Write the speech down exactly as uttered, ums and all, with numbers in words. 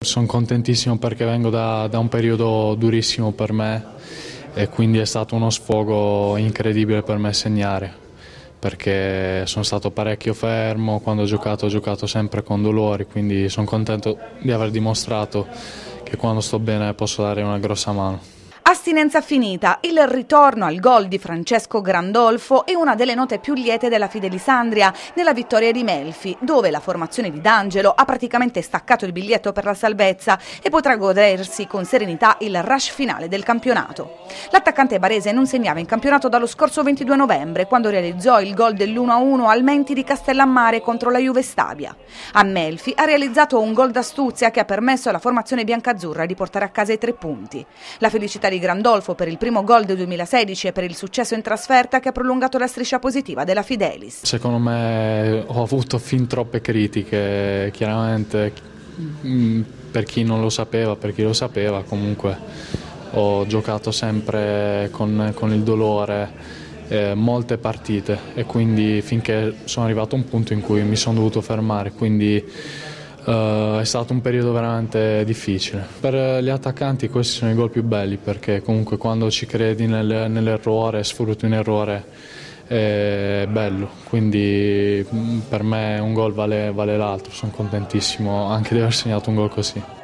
Sono contentissimo perché vengo da, da un periodo durissimo per me e quindi è stato uno sfogo incredibile per me segnare, perché sono stato parecchio fermo, quando ho giocato ho giocato sempre con dolori, quindi sono contento di aver dimostrato che quando sto bene posso dare una grossa mano. Astinenza finita, il ritorno al gol di Francesco Grandolfo è una delle note più liete della Fidelisandria nella vittoria di Melfi, dove la formazione di D'Angelo ha praticamente staccato il biglietto per la salvezza e potrà godersi con serenità il rush finale del campionato. L'attaccante barese non segnava in campionato dallo scorso ventidue novembre, quando realizzò il gol dell'uno a uno al Menti di Castellammare contro la Juve Stabia. A Melfi ha realizzato un gol d'astuzia che ha permesso alla formazione biancazzurra di portare a casa i tre punti. La felicità di Grandolfo per il primo gol del duemilasedici e per il successo in trasferta che ha prolungato la striscia positiva della Fidelis. Secondo me ho avuto fin troppe critiche, chiaramente per chi non lo sapeva, per chi lo sapeva, comunque ho giocato sempre con, con il dolore eh, molte partite e quindi finché sono arrivato a un punto in cui mi sono dovuto fermare, quindi Uh, è stato un periodo veramente difficile. Per gli attaccanti questi sono i gol più belli, perché comunque quando ci credi nel, nell'errore, sfrutti un errore, è bello, quindi per me un gol vale, vale l'altro, sono contentissimo anche di aver segnato un gol così.